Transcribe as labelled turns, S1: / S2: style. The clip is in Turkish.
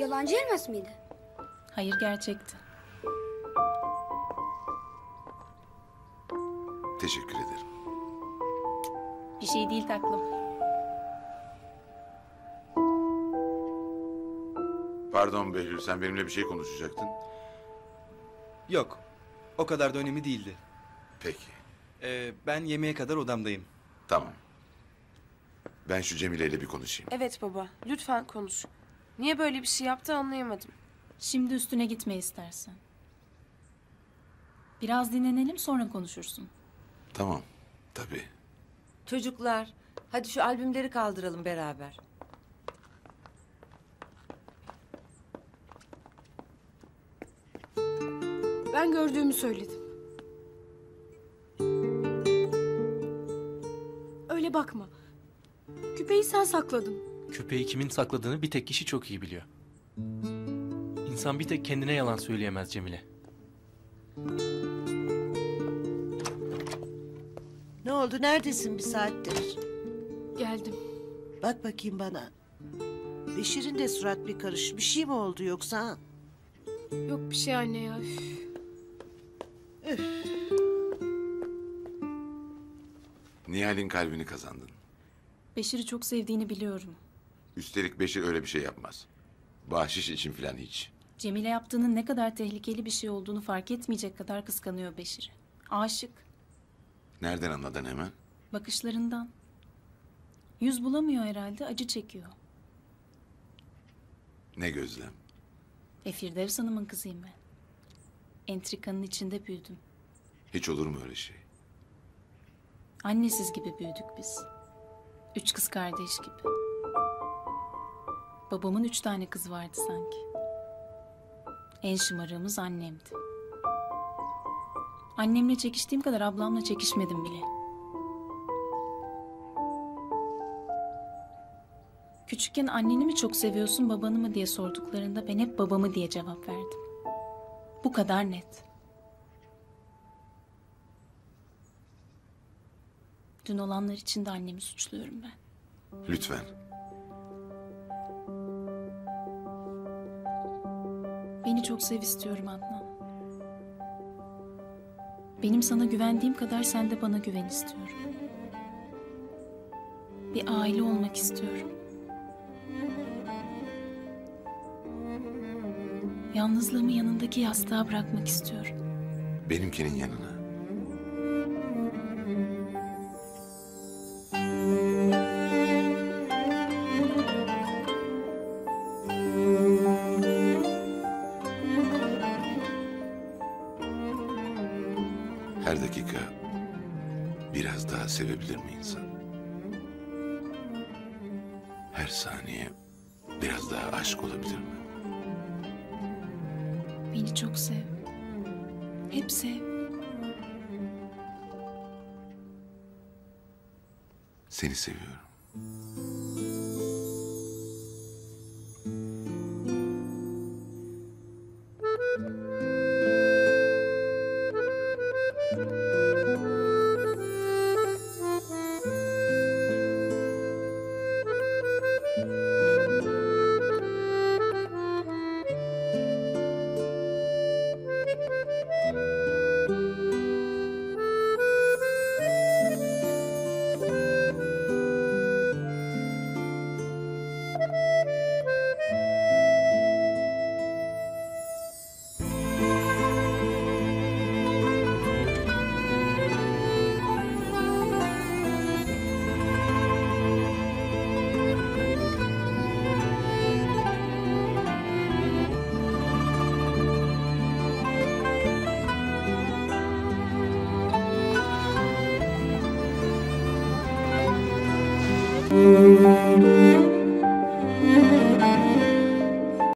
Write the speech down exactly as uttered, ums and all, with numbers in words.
S1: Yalancı elmas mıydı?
S2: Hayır, gerçekti.
S3: Teşekkür ederim.
S2: Bir şey değil taklım.
S3: Pardon Behlül, sen benimle bir şey konuşacaktın.
S4: Yok. O kadar da önemli değildi.
S3: Peki.
S4: Ee, ben yemeğe kadar odamdayım.
S3: Tamam. Ben şu Cemile ile bir konuşayım.
S5: Evet baba, lütfen konuş. Niye böyle bir şey yaptı anlayamadım.
S2: Şimdi üstüne gitme istersen. Biraz dinlenelim, sonra konuşursun.
S3: Tamam. Tabii.
S6: Çocuklar, hadi şu albümleri kaldıralım beraber.
S1: Ben gördüğümü söyledim. Öyle bakma. Küpeyi sen sakladın.
S7: Küpeyi kimin sakladığını bir tek kişi çok iyi biliyor. İnsan bir tek kendine yalan söyleyemez Cemile.
S8: Ne oldu? Neredesin bir saattir?
S1: Geldim.
S8: Bak bakayım bana. Beşir'in de surat bir karış. Bir şey mi oldu yoksa?
S1: Yok bir şey anne ya. Üf.
S8: Üf.
S3: Nihal'in kalbini kazandın.
S2: Beşir'i çok sevdiğini biliyorum.
S3: Üstelik Beşir öyle bir şey yapmaz. Bahşiş için falan hiç.
S2: Cemile yaptığının ne kadar tehlikeli bir şey olduğunu fark etmeyecek kadar kıskanıyor Beşir'i. Aşık.
S3: Nereden anladın hemen?
S2: Bakışlarından. Yüz bulamıyor herhalde, acı çekiyor.
S3: Ne gözlem?
S2: E Firdevs Hanım'ın kızıyım ben. Entrikanın içinde büyüdüm.
S3: Hiç olur mu öyle şey?
S2: Annesiz gibi büyüdük biz. Üç kız kardeş gibi. Babamın üç tane kızı vardı sanki. En şımarığımız annemdi. Annemle çekiştiğim kadar ablamla çekişmedim bile. Küçükken anneni mi çok seviyorsun, babanı mı diye sorduklarında ben hep babamı diye cevap verdim. Bu kadar net. Dün olanlar için de annemi suçluyorum ben.
S3: Lütfen.
S2: Beni çok sev istiyorum Adnan. Benim sana güvendiğim kadar sen de bana güven istiyorum. Bir aile olmak istiyorum. Yalnızlığımı yanındaki yastığa bırakmak istiyorum.
S3: Benimkinin yanına. Her dakika biraz daha sevebilir mi insan? Her saniye biraz daha aşk olabilir mi?
S2: Beni çok sev. Hep sev.
S3: Seni seviyorum.
S9: Müzik